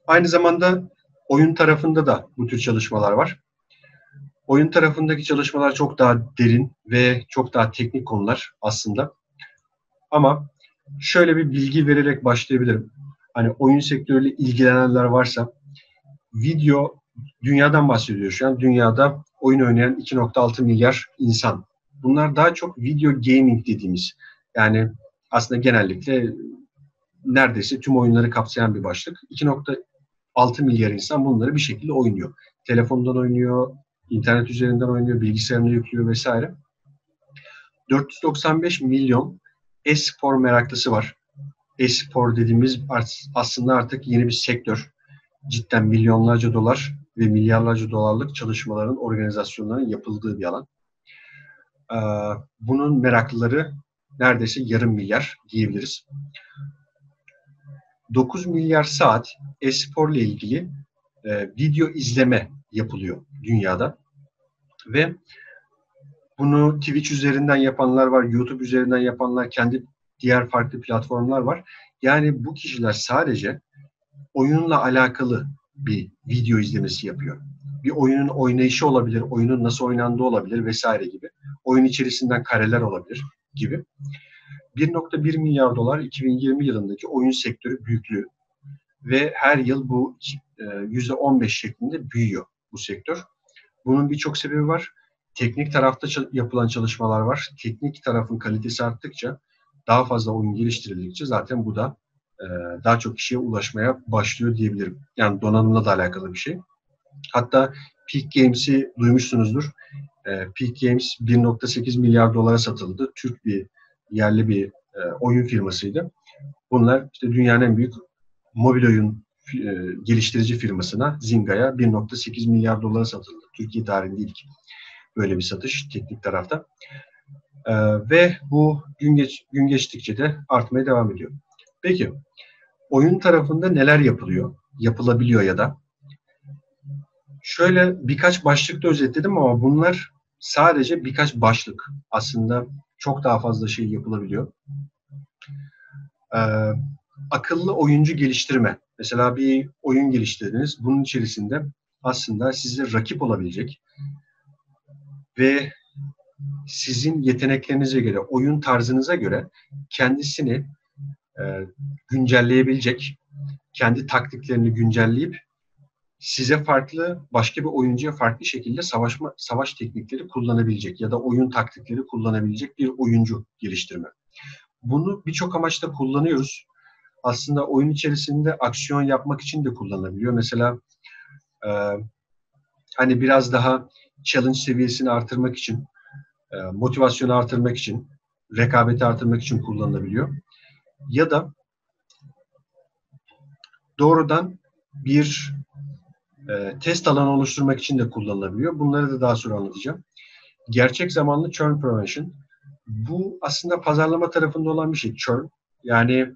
Aynı zamanda oyun tarafında da bu tür çalışmalar var. Oyun tarafındaki çalışmalar çok daha derin ve çok daha teknik konular aslında. Ama şöyle bir bilgi vererek başlayabilirim. Hani oyun sektörüyle ilgilenenler varsa, video dünyadan bahsediyor şu an. Dünyada oyun oynayan 2,6 milyar insan. Bunlar daha çok video gaming dediğimiz, yani aslında genellikle neredeyse tüm oyunları kapsayan bir başlık. 2,6 milyar insan bunları bir şekilde oynuyor. Telefondan oynuyor, internet üzerinden oynuyor, bilgisayarına yüklüyor vesaire. 495 milyon e-spor meraklısı var. E-spor dediğimiz aslında artık yeni bir sektör. Cidden milyonlarca dolar ve milyarlarca dolarlık çalışmaların, organizasyonların yapıldığı bir alan. Bunun meraklıları neredeyse yarım milyar diyebiliriz. 9 milyar saat e-spor ile ilgili video izleme yapılıyor dünyada. Ve bunu Twitch üzerinden yapanlar var, YouTube üzerinden yapanlar, kendi diğer farklı platformlar var. Yani bu kişiler sadece oyunla alakalı bir video izlemesi yapıyor. Bir oyunun oynayışı olabilir, oyunun nasıl oynandığı olabilir vesaire gibi. Oyun içerisinden kareler olabilir gibi. 1,1 milyar dolar 2020 yılındaki oyun sektörü büyüklüğü ve her yıl bu %15 şeklinde büyüyor bu sektör. Bunun birçok sebebi var. Teknik tarafta yapılan çalışmalar var. Teknik tarafın kalitesi arttıkça, daha fazla oyun geliştirildikçe zaten bu da daha çok kişiye ulaşmaya başlıyor diyebilirim. Yani donanımla da alakalı bir şey. Hatta Peak Games'i duymuşsunuzdur. Peak Games 1,8 milyar dolara satıldı. Türk bir yerli bir oyun firmasıydı. Bunlar işte dünyanın en büyük mobil oyun geliştirici firmasına, Zynga'ya 1,8 milyar dolara satıldı. Türkiye tarihinde ilk böyle bir satış teknik tarafta. Ve bu gün geçtikçe de artmaya devam ediyor. Peki oyun tarafında neler yapılıyor? Yapılabiliyor ya da? Şöyle birkaç başlıkta özetledim ama bunlar sadece birkaç başlık. Aslında çok daha fazla şey yapılabiliyor. Akıllı oyuncu geliştirme. Mesela bir oyun geliştirdiniz. Bunun içerisinde aslında size rakip olabilecek ve sizin yeteneklerinize göre, oyun tarzınıza göre kendisini güncelleyebilecek, kendi taktiklerini güncelleyip size farklı, başka bir oyuncuya farklı şekilde savaş teknikleri kullanabilecek ya da oyun taktikleri kullanabilecek bir oyuncu geliştirme. Bunu birçok amaçta kullanıyoruz. Aslında oyun içerisinde aksiyon yapmak için de kullanılabiliyor. Mesela hani biraz daha challenge seviyesini artırmak için, motivasyonu artırmak için, rekabeti artırmak için kullanılabiliyor. Ya da doğrudan bir test alanı oluşturmak için de kullanılabiliyor. Bunları da daha sonra anlatacağım. Gerçek zamanlı churn prevention. Bu aslında pazarlama tarafında olan bir şey. Churn. Yani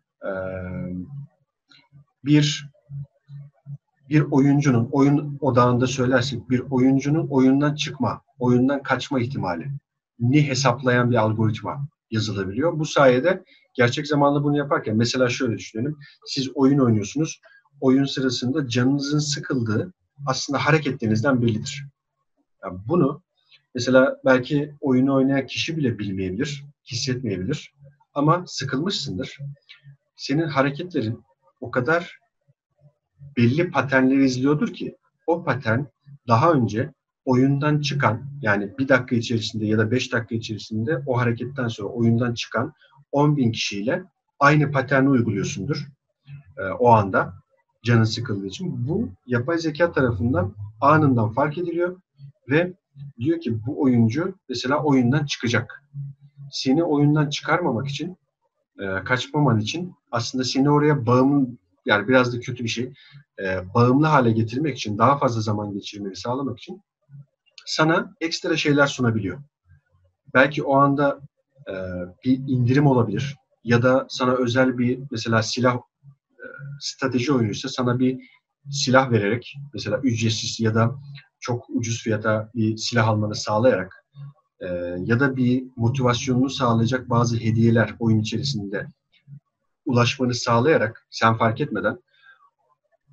bir oyuncunun, oyun odağında söylersek, bir oyuncunun oyundan çıkma, oyundan kaçma ihtimali ni hesaplayan bir algoritma yazılabiliyor. Bu sayede gerçek zamanlı bunu yaparken, mesela şöyle düşünelim. Siz oyun oynuyorsunuz. Oyun sırasında canınızın sıkıldığı aslında hareketlerinizden bellidir. Yani bunu mesela belki oyunu oynayan kişi bile bilmeyebilir, hissetmeyebilir. Ama sıkılmışsındır. Senin hareketlerin o kadar belli paternleri izliyordur ki o patern daha önce oyundan çıkan, yani 1 dakika içerisinde ya da 5 dakika içerisinde o hareketten sonra oyundan çıkan 10.000 kişiyle aynı paterni uyguluyorsundur o anda canın sıkıldığı için. Bu yapay zeka tarafından anından fark ediliyor ve diyor ki bu oyuncu mesela oyundan çıkacak. Seni oyundan çıkarmamak için, kaçmaman için aslında seni oraya bağımlı, yani biraz da kötü bir şey, bağımlı hale getirmek için, daha fazla zaman geçirmeni sağlamak için sana ekstra şeyler sunabiliyor. Belki o anda bir indirim olabilir ya da sana özel bir, mesela silah, strateji oyunuysa sana bir silah vererek, mesela ücretsiz ya da çok ucuz fiyata bir silah almanı sağlayarak ya da bir motivasyonunu sağlayacak bazı hediyeler oyun içerisinde ulaşmanı sağlayarak sen fark etmeden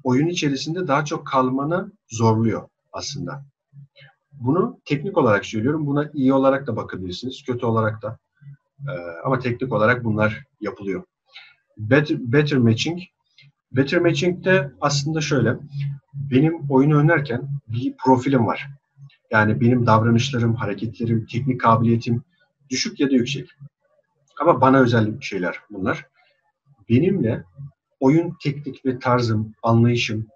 oyun içerisinde daha çok kalmanı zorluyor aslında. Bunu teknik olarak söylüyorum. Buna iyi olarak da bakabilirsiniz, kötü olarak da. Ama teknik olarak bunlar yapılıyor. Better matching. Better matching de aslında şöyle. Benim oyunu oynarken bir profilim var. Yani benim davranışlarım, hareketlerim, teknik kabiliyetim düşük ya da yüksek. Ama bana özel şeyler bunlar. Benimle oyun teknik ve tarzım, anlayışım,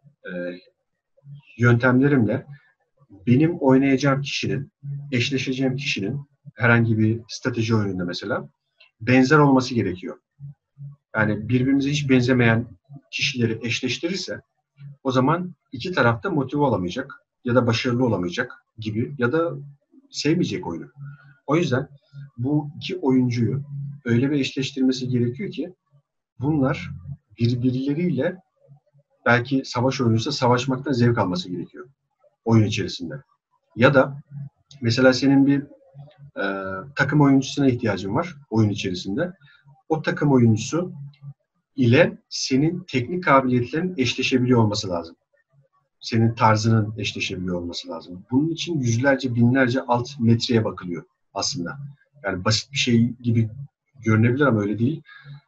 yöntemlerimle benim oynayacağım kişinin, eşleşeceğim kişinin herhangi bir strateji oyununda mesela benzer olması gerekiyor. Yani birbirimize hiç benzemeyen kişileri eşleştirirse o zaman iki taraf da motive olamayacak ya da başarılı olamayacak gibi ya da sevmeyecek oyunu. O yüzden bu iki oyuncuyu öyle bir eşleştirmesi gerekiyor ki bunlar birbirleriyle belki savaş oyunuysa savaşmaktan zevk alması gerekiyor oyun içerisinde. Ya da mesela senin bir takım oyuncusuna ihtiyacın var oyun içerisinde. O takım oyuncusu ile senin teknik kabiliyetlerin eşleşebiliyor olması lazım. Senin tarzının eşleşebiliyor olması lazım. Bunun için yüzlerce, binlerce alt metreye bakılıyor aslında. Yani basit bir şey gibi görünebilir ama öyle değil.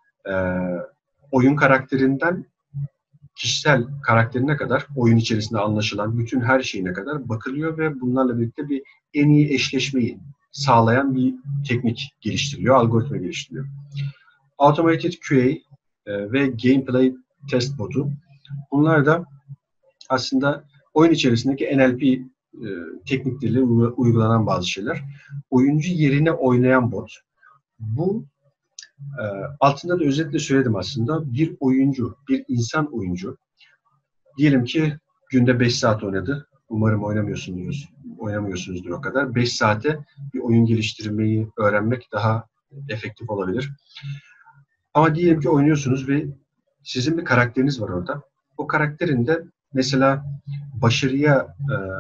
Oyun karakterinden kişisel karakterine kadar, oyun içerisinde anlaşılan bütün her şeyine kadar bakılıyor ve bunlarla birlikte bir en iyi eşleşmeyi sağlayan bir teknik geliştiriliyor, algoritma geliştiriliyor. Automated QA ve Gameplay Test Botu. Bunlar da aslında oyun içerisindeki NLP teknikleriyle uygulanan bazı şeyler. Oyuncu yerine oynayan bot. Bu altında da özetle söyledim aslında. Bir oyuncu, bir insan oyuncu. Diyelim ki günde 5 saat oynadı. Umarım oynamıyorsunuzdur o kadar. 5 saate bir oyun geliştirmeyi öğrenmek daha efektif olabilir. Ama diyelim ki oynuyorsunuz ve sizin bir karakteriniz var orada. O karakterin de mesela başarıya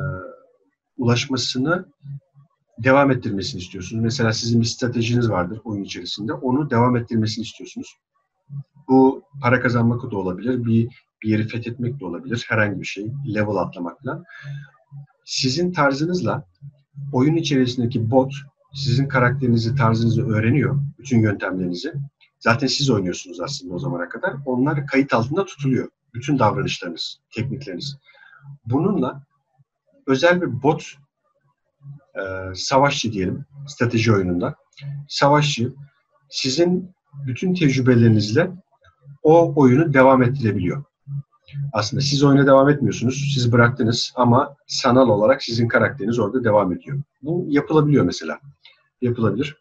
ulaşmasını devam ettirmesini istiyorsunuz. Mesela sizin bir stratejiniz vardır oyun içerisinde. Onu devam ettirmesini istiyorsunuz. Bu para kazanmak da olabilir, bir yeri fethetmek de olabilir, herhangi bir şey, level atlamakla. Sizin tarzınızla oyun içerisindeki bot sizin karakterinizi, tarzınızı öğreniyor, bütün yöntemlerinizi. Zaten siz oynuyorsunuz aslında o zamana kadar. Onlar kayıt altında tutuluyor. Bütün davranışlarınız, teknikleriniz. Bununla özel bir bot savaşçı diyelim, strateji oyununda. Savaşçı sizin bütün tecrübelerinizle o oyunu devam ettirebiliyor. Aslında siz oyuna devam etmiyorsunuz, siz bıraktınız ama sanal olarak sizin karakteriniz orada devam ediyor. Bu yapılabiliyor mesela. Yapılabilir.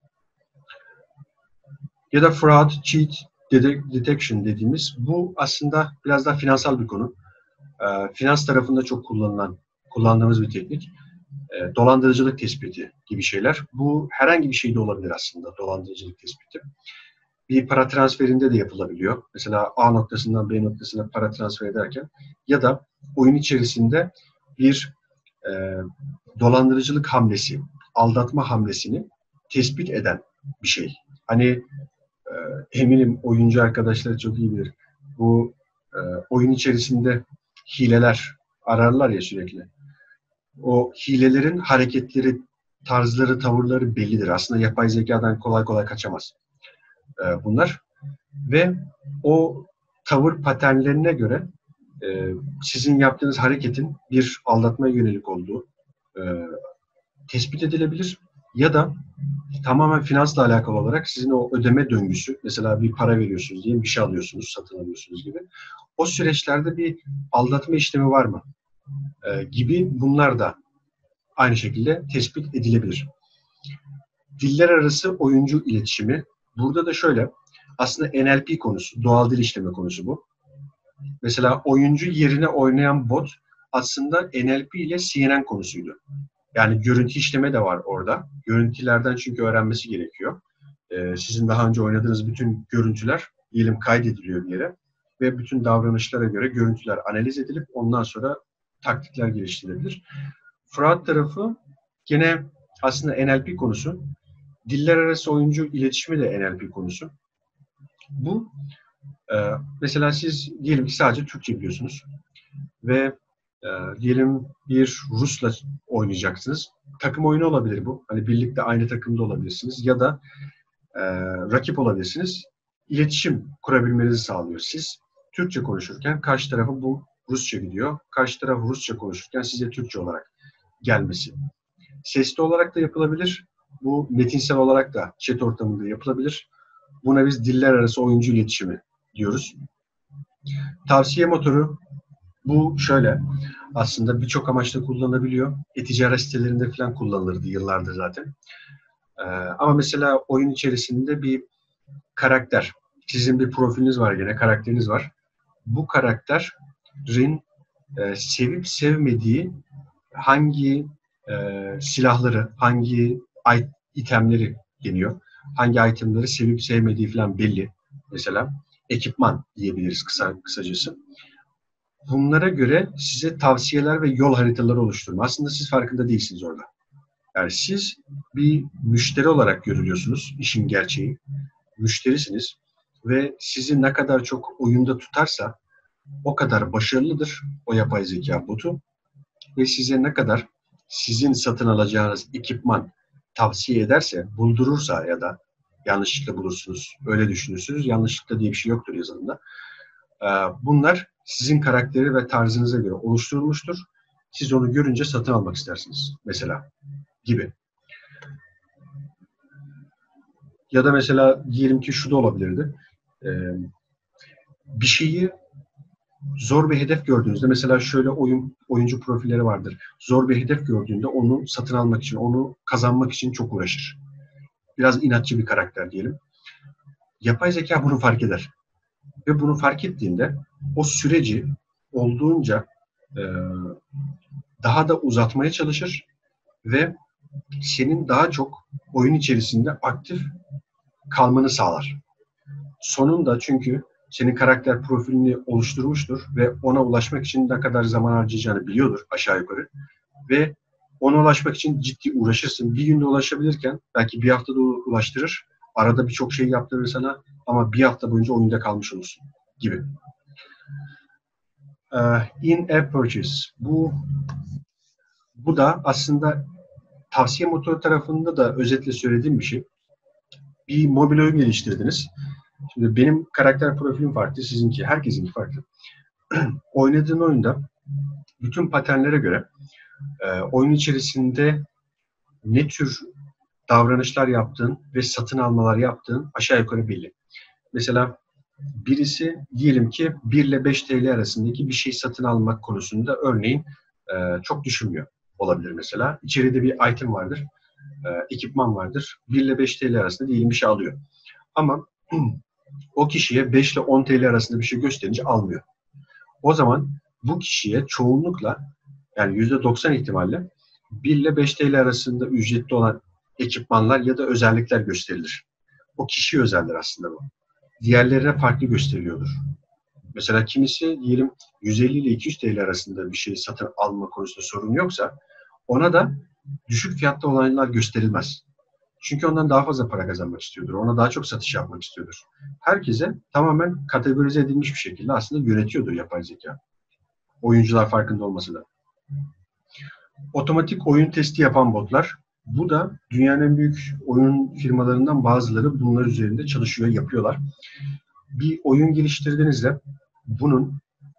Ya da fraud, cheat, detection dediğimiz bu aslında biraz daha finansal bir konu. Finans tarafında çok kullandığımız bir teknik. Dolandırıcılık tespiti gibi şeyler. Bu herhangi bir şey de olabilir aslında dolandırıcılık tespiti. Bir para transferinde de yapılabiliyor. Mesela A noktasından B noktasına para transfer ederken ya da oyun içerisinde bir dolandırıcılık hamlesi, aldatma hamlesini tespit eden bir şey. Hani eminim oyuncu arkadaşlar çok iyi bilir. Bu oyun içerisinde hileler ararlar ya sürekli. O hilelerin hareketleri, tarzları, tavırları bellidir. Aslında yapay zekadan kolay kolay kaçamaz bunlar. Ve o tavır paternlerine göre sizin yaptığınız hareketin bir aldatmaya yönelik olduğu tespit edilebilir. Ya da tamamen finansla alakalı olarak sizin o ödeme döngüsü, mesela bir para veriyorsunuz diye bir şey alıyorsunuz, satın alıyorsunuz gibi. O süreçlerde bir aldatma işlemi var mı? Gibi bunlar da aynı şekilde tespit edilebilir. Diller arası oyuncu iletişimi. Burada da şöyle, aslında NLP konusu, doğal dil işleme konusu bu. Mesela oyuncu yerine oynayan bot aslında NLP ile CNN konusuydu. Yani görüntü işleme de var orada. Görüntülerden çünkü öğrenmesi gerekiyor. Sizin daha önce oynadığınız bütün görüntüler diyelim kaydediliyor bir yere ve bütün davranışlara göre görüntüler analiz edilip ondan sonra taktikler geliştirilebilir. Fraud tarafı gene aslında NLP konusu. Diller arası oyuncu iletişimi de NLP konusu. Bu Mesela siz diyelim ki sadece Türkçe biliyorsunuz ve diyelim bir Rus'la oynayacaksınız. Takım oyunu olabilir bu. Hani birlikte aynı takımda olabilirsiniz ya da rakip olabilirsiniz. İletişim kurabilmenizi sağlıyor. Siz Türkçe konuşurken karşı tarafa bu Rusça gidiyor. Karşı taraf Rusça konuşurken size Türkçe olarak gelmesi. Sesli olarak da yapılabilir. Bu metinsel olarak da chat ortamında yapılabilir. Buna biz diller arası oyuncu iletişimi diyoruz. Tavsiye motoru bu şöyle. Aslında birçok amaçla kullanılabiliyor. E-ticaret sitelerinde falan kullanılırdı yıllardır zaten. Ama mesela oyun içerisinde bir karakter, sizin bir profiliniz var yine, karakteriniz var. Bu karakterin sevip sevmediği hangi silahları, hangi itemleri deniyor. Hangi itemleri sevip sevmediği falan belli. Mesela ekipman diyebiliriz kısacası. Bunlara göre size tavsiyeler ve yol haritaları oluşturma. Aslında siz farkında değilsiniz orada. Yani siz bir müşteri olarak görülüyorsunuz, işin gerçeği. Müşterisiniz ve sizi ne kadar çok oyunda tutarsa o kadar başarılıdır o yapay zeka botu ve size ne kadar sizin satın alacağınız ekipman tavsiye ederse, buldurursa ya da yanlışlıkla bulursunuz, öyle düşünürsünüz. Yanlışlıkla diye bir şey yoktur yazılımda. Bunlar sizin karakteri ve tarzınıza göre oluşturulmuştur. Siz onu görünce satın almak istersiniz mesela gibi. Ya da mesela diyelim ki şu da olabilirdi. Bir şeyi zor bir hedef gördüğünüzde mesela şöyle oyuncu profilleri vardır. Zor bir hedef gördüğünde onu satın almak için, onu kazanmak için çok uğraşır. Biraz inatçı bir karakter diyelim. Yapay zeka bunu fark eder. Ve bunu fark ettiğinde o süreci olduğunca e, daha da uzatmaya çalışır ve senin daha çok oyun içerisinde aktif kalmanı sağlar. Sonunda çünkü senin karakter profilini oluşturmuştur ve ona ulaşmak için ne kadar zaman harcayacağını biliyordur aşağı yukarı. Ve ona ulaşmak için ciddi uğraşırsın. Bir günde ulaşabilirken belki bir haftada ulaştırır. Arada birçok şey yaptırır sana ama bir hafta boyunca oyunda kalmış olursun gibi. In-app purchase. Bu da aslında tavsiye motoru tarafında da özetle söylediğim bir şey. Bir mobil oyun geliştirdiniz. Şimdi benim karakter profilim farklı, sizinki, herkesinki farklı. Oynadığın oyunda bütün paternlere göre oyun içerisinde ne tür davranışlar yaptığın ve satın almalar yaptığın aşağı yukarı belli. Mesela birisi diyelim ki 1 ile 5 TL arasındaki bir şey satın almak konusunda örneğin çok düşünmüyor olabilir mesela. İçeride bir item vardır, ekipman vardır. 1 ile 5 TL arasında diyelim bir şey alıyor. Ama o kişiye 5 ile 10 TL arasında bir şey gösterince almıyor. O zaman bu kişiye çoğunlukla yani %90 ihtimalle 1 ile 5 TL arasında ücretli olan ekipmanlar ya da özellikler gösterilir. O kişi özeldir aslında bu. Diğerlerine farklı gösteriliyordur. Mesela kimisi diyelim 150 ile 200 TL arasında bir şey satın alma konusunda sorun yoksa ona da düşük fiyatta olanlar gösterilmez. Çünkü ondan daha fazla para kazanmak istiyordur. Ona daha çok satış yapmak istiyordur. Herkese tamamen kategorize edilmiş bir şekilde aslında yönetiyordur yapay zeka. Oyuncular farkında olması da. Otomatik oyun testi yapan botlar. Bu da dünyanın en büyük oyun firmalarından bazıları bunlar üzerinde çalışıyor, yapıyorlar. Bir oyun geliştirdiğinizde bunun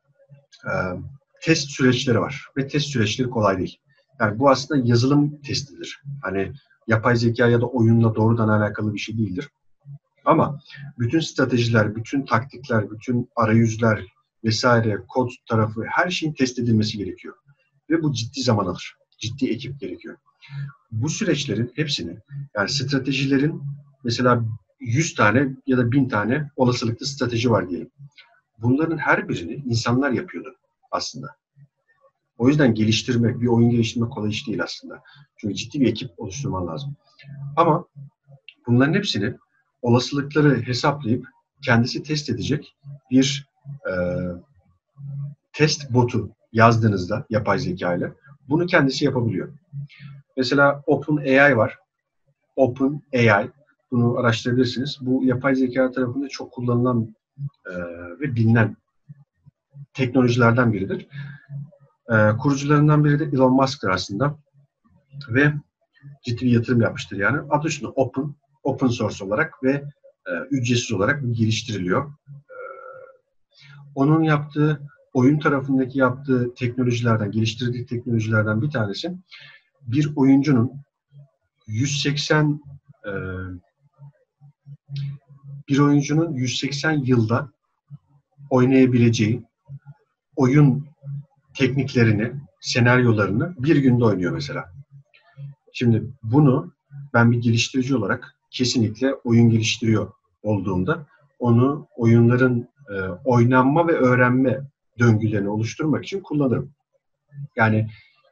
test süreçleri var ve test süreçleri kolay değil. Yani bu aslında yazılım testidir. Hani yapay zeka ya da oyunla doğrudan alakalı bir şey değildir. Ama bütün stratejiler, bütün taktikler, bütün arayüzler vesaire, kod tarafı her şeyin test edilmesi gerekiyor. Ve bu ciddi zaman alır. Ciddi ekip gerekiyor. Bu süreçlerin hepsini yani stratejilerin mesela 100 tane ya da 1000 tane olasılıklı strateji var diyelim. Bunların her birini insanlar yapıyordu aslında. O yüzden geliştirmek, bir oyun geliştirmek kolay iş değil aslında. Çünkü ciddi bir ekip oluşturman lazım. Ama bunların hepsini olasılıkları hesaplayıp kendisi test edecek bir test botu yazdığınızda yapay zeka ile bunu kendisi yapabiliyor. Mesela OpenAI var. OpenAI. Bunu araştırabilirsiniz. Bu yapay zeka tarafında çok kullanılan ve bilinen teknolojilerden biridir. Kurucularından biri de Elon Musk'tır aslında ve ciddi bir yatırım yapmıştır yani. Adı üstünde open source olarak ve ücretsiz olarak geliştiriliyor. Onun yaptığı, oyun tarafındaki yaptığı teknolojilerden, geliştirdiği teknolojilerden bir tanesi, bir oyuncunun 180 yılda oynayabileceği oyun tekniklerini, senaryolarını bir günde oynuyor mesela. Şimdi bunu ben bir geliştirici olarak kesinlikle oyun geliştiriyor olduğumda onu oyunların oynanma ve öğrenme döngülerini oluşturmak için kullanırım. Yani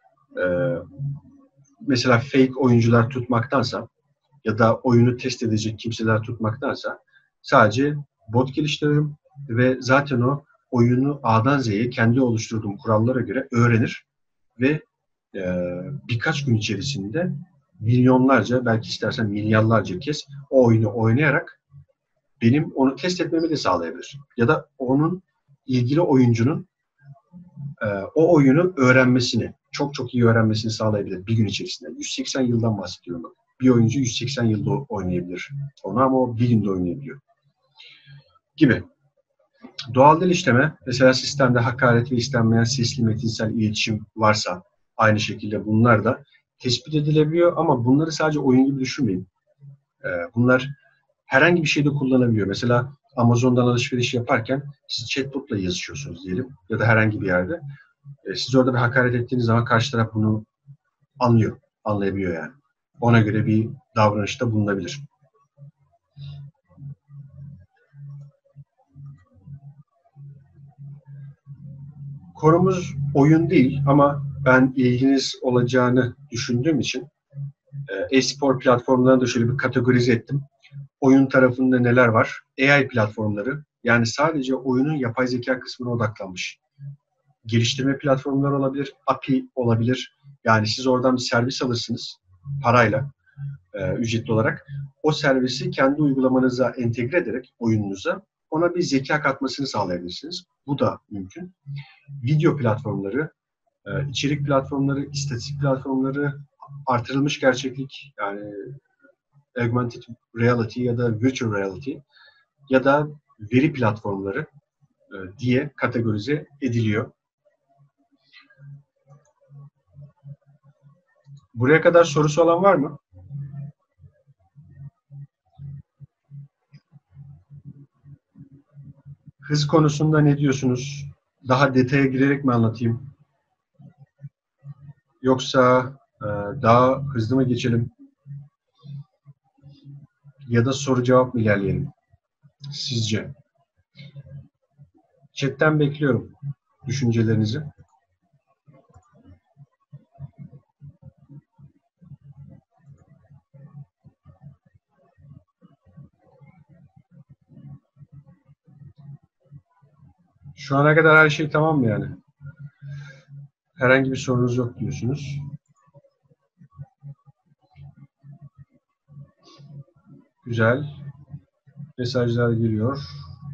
mesela fake oyuncular tutmaktansa ya da oyunu test edecek kimseler tutmaktansa sadece bot geliştiririm ve zaten o oyunu A'dan Z'ye kendi oluşturduğum kurallara göre öğrenir ve birkaç gün içerisinde milyonlarca, belki istersen milyarlarca kez o oyunu oynayarak benim onu test etmemi de sağlayabilir. Ya da onun ilgili oyuncunun o oyunu öğrenmesini, çok çok iyi öğrenmesini sağlayabilir bir gün içerisinde. 180 yıldan bahsediyorum. Bir oyuncu 180 yılda oynayabilir onu ama o bir günde oynayabiliyor. Gibi. Doğal dil işleme, mesela sistemde hakaret ve istenmeyen sesli metinsel iletişim varsa aynı şekilde bunlar da tespit edilebiliyor ama bunları sadece oyun gibi düşünmeyin. Bunlar herhangi bir şeyde kullanabiliyor. Mesela Amazon'dan alışveriş yaparken siz chatbot'la yazışıyorsunuz diyelim ya da herhangi bir yerde. Siz orada bir hakaret ettiğiniz zaman karşı taraf bunu anlayabiliyor yani. Ona göre bir davranışta bulunabilir. Konumuz oyun değil ama ben ilginiz olacağını düşündüğüm için e-spor platformlarını da şöyle bir kategorize ettim. Oyun tarafında neler var? AI platformları, yani sadece oyunun yapay zeka kısmına odaklanmış. Geliştirme platformları olabilir, API olabilir. Yani siz oradan bir servis alırsınız parayla, ücretli olarak. O servisi kendi uygulamanıza entegre ederek oyununuza ona bir zeka katmasını sağlayabilirsiniz. Bu da mümkün. Video platformları, içerik platformları, istatistik platformları, artırılmış gerçeklik yani augmented reality ya da virtual reality ya da veri platformları diye kategorize ediliyor. Buraya kadar sorusu olan var mı? Hız konusunda ne diyorsunuz? Daha detaya girerek mi anlatayım? Yoksa daha hızlı mı geçelim? Ya da soru cevap mı ilerleyelim? Sizce? Chat'ten bekliyorum düşüncelerinizi. Şu ana kadar her şey tamam mı yani? Herhangi bir sorunuz yok diyorsunuz. Güzel. Mesajlar geliyor.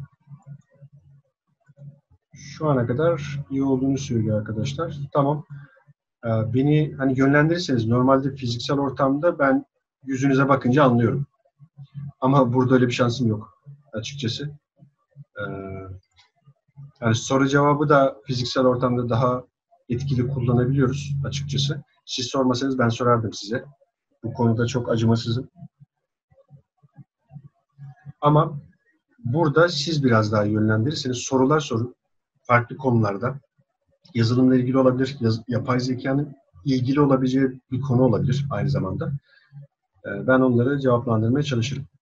Şu ana kadar iyi olduğunu söylüyor arkadaşlar. Tamam. Beni hani yönlendirirseniz normalde fiziksel ortamda ben yüzünüze bakınca anlıyorum. Ama burada öyle bir şansım yok açıkçası. Ee, Yani soru cevabı da fiziksel ortamda daha etkili kullanabiliyoruz açıkçası. Siz sormasanız ben sorardım size. Bu konuda çok acımasızım. Ama burada siz biraz daha yönlendirirseniz sorular sorun. Farklı konularda. Yazılımla ilgili olabilir, yapay zekanın ilgili olabileceği bir konu olabilir aynı zamanda. Ben onları cevaplandırmaya çalışırım.